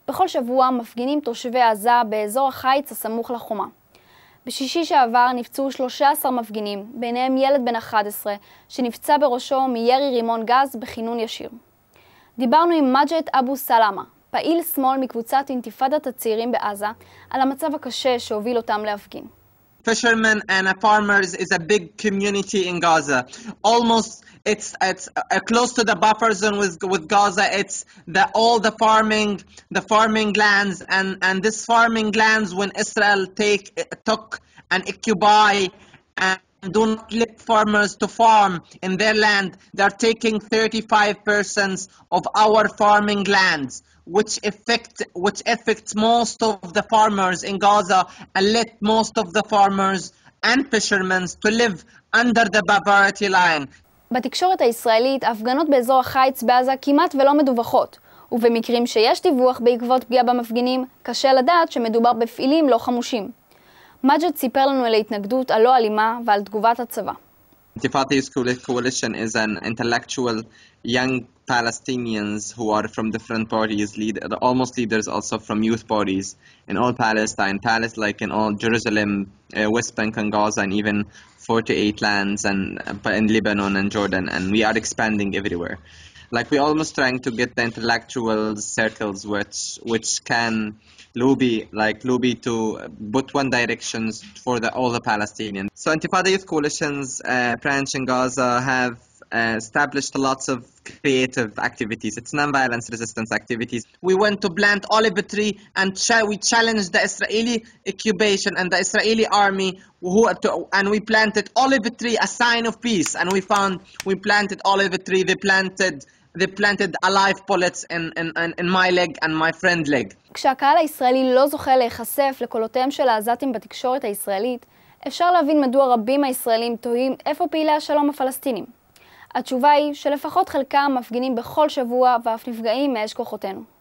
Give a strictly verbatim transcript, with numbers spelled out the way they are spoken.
בכל שבוע מפגינים תושבי עזה באזור החיץ הסמוך לחומה. בשישי שעבר נפצעו שלושה עשר מפגינים, ביניהם ילד בן אחת עשרה, שנפצע בראשו מירי רימון גז בכינון ישיר. דיברנו עם מג'ד אבו סלאמה, פעיל שמאל מקבוצת אינתיפאדת הצעירים בעזה, על המצב הקשה שהוביל אותם להפגין. Fishermen and farmers is a big community in Gaza. Almost it's it's uh, close to the buffer zone with with Gaza. It's the all the farming the farming lands and and this farming lands when Israel take took and occupy and do not let farmers to farm in their land. They're taking thirty-five percent of our farming lands, which affect which affects most of the farmers in Gaza and let most of the farmers and fishermen to live under the poverty line. בתקשורת הישראלית, ההפגנות באזור החיץ בעזה כמעט ולא מדווחות, ובמקרים שיש דיווח בעקבות פגיעה במפגינים, קשה לדעת שמדובר בפעילים לא חמושים. מג'ד סיפר לנו על ההתנגדות הלא אלימה ועל תגובת הצבא. Intifada Youth Coalition is an intellectual young Palestinians who are from different parties, lead, almost leaders also from youth parties in all Palestine, Palestine like in all Jerusalem, uh, West Bank and Gaza, and even forty-eight lands and uh, in Lebanon and Jordan, and we are expanding everywhere. Like we almost trying to get the intellectual circles which which can lobby like lobby to put one directions for the all the Palestinians. So Intifada Youth Coalition's uh, branch in Gaza have uh, established lots of creative activities. It's non-violence resistance activities. We went to plant olive tree and ch- we challenged the Israeli occupation and the Israeli army who to, and we planted olive tree, a sign of peace. And we found we planted olive tree. They planted They planted alive bullets in, in, in, in my leg and my friend's leg. כשהקהל הישראלי לא זוכה להיחשף לקולותיהם של העזתים בתקשורת הישראלית, אפשר להבין מדוע רבים הישראלים תוהים איפה פעילי השלום הפלסטינים. התשובה היא שלפחות חלקם מפגינים בכל שבוע ואף נפגעים מאש כוחותינו.